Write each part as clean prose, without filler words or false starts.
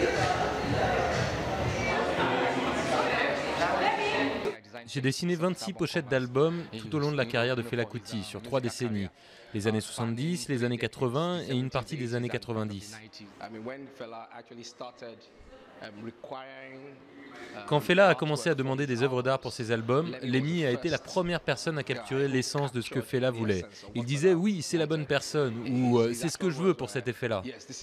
J'ai dessiné 26 pochettes d'albums tout au long de la carrière de Fela Kuti, sur 3 décennies. Les années 70, les années 80 et une partie des années 90. Quand Fela a commencé à demander des œuvres d'art pour ses albums, Lemmy a été la première personne à capturer l'essence de ce que Fela voulait. Il disait « oui, c'est la bonne personne » ou « c'est ce que je veux pour cet effet-là ».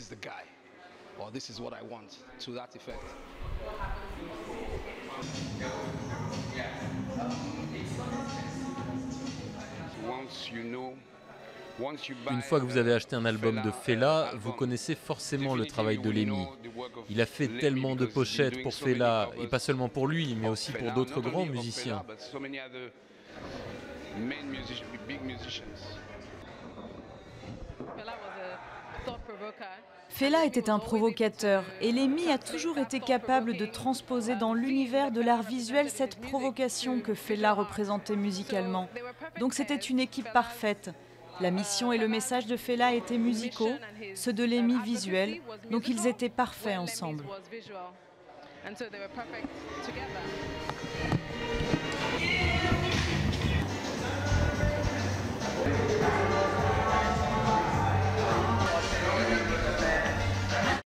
Une fois que vous avez acheté un album de Fela, vous connaissez forcément le travail de Lemmy. Il a fait tellement de pochettes pour Fela, et pas seulement pour lui, mais aussi pour d'autres grands musiciens. Fela était un provocateur et Lemmy a toujours été capable de transposer dans l'univers de l'art visuel cette provocation que Fela représentait musicalement. Donc c'était une équipe parfaite. La mission et le message de Fela étaient musicaux, ceux de Lemmy visuels, donc ils étaient parfaits ensemble.